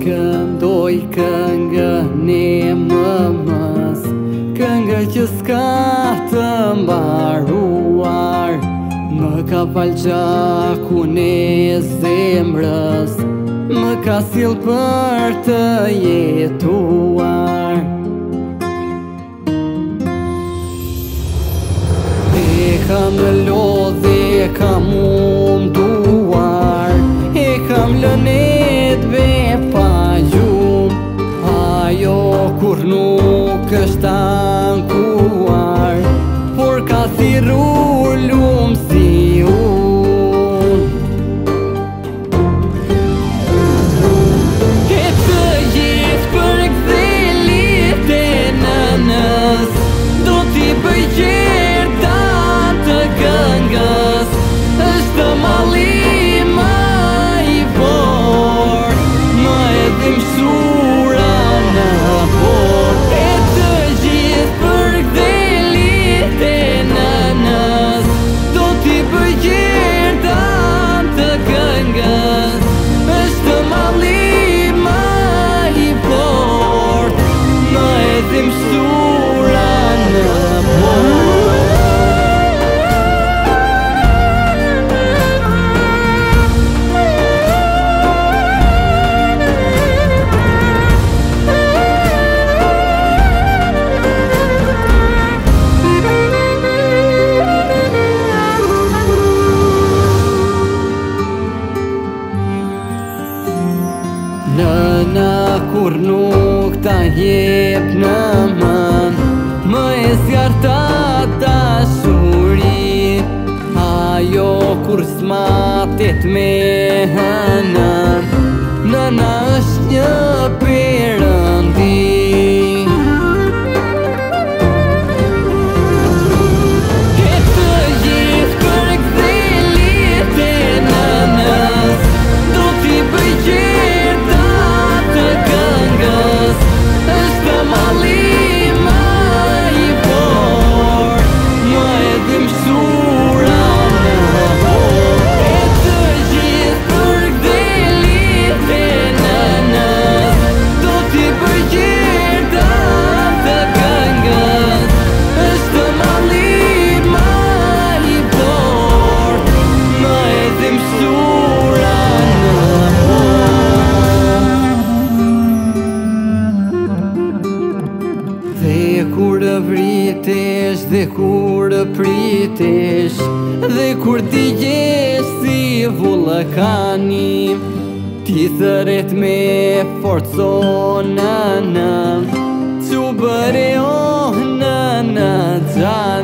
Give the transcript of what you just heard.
këndoj këngën e mëmës, këngë që s'ka të mbaruar. Më ka fal gjakun e zemrës, më ka sill për të jetuar. E kam lodhe, e kam munduar, e kam lënedve pa gjumë. Ajo kur nuk është ankuar, por ka thirrur lumë si unë. E të gjithë për gdhelit e nënës, do t'i bëj gjerda të këngës. Është malli ma i fort, ma e dhimshura në bot. E të gjithë për gdhelit e nënës, do t'i bëj gjerda të këngës. Është malli ma i fort, ma e dhimshura në bot. Nëna kur nuk ta jep në mën, më e zjarta dashuri. Ajo kur s'matet me hënën, nëna është një perëndi. E të gjithë për gdhelit e nënës, do t'i bëj gjerda të këngës. Është malli ma i fort, ma e dhimshura në bot. E të gjithë për gdhelit e nënës, do t'i bëj gjerda të këngës. Është malli ma i fort, ma e dhimshura në bot. Dhe kur vritesh, dhe kur pritesh, dhe kur t'i gjesh si vulkani, ti thëret me forco nëna, që bëre oh nëna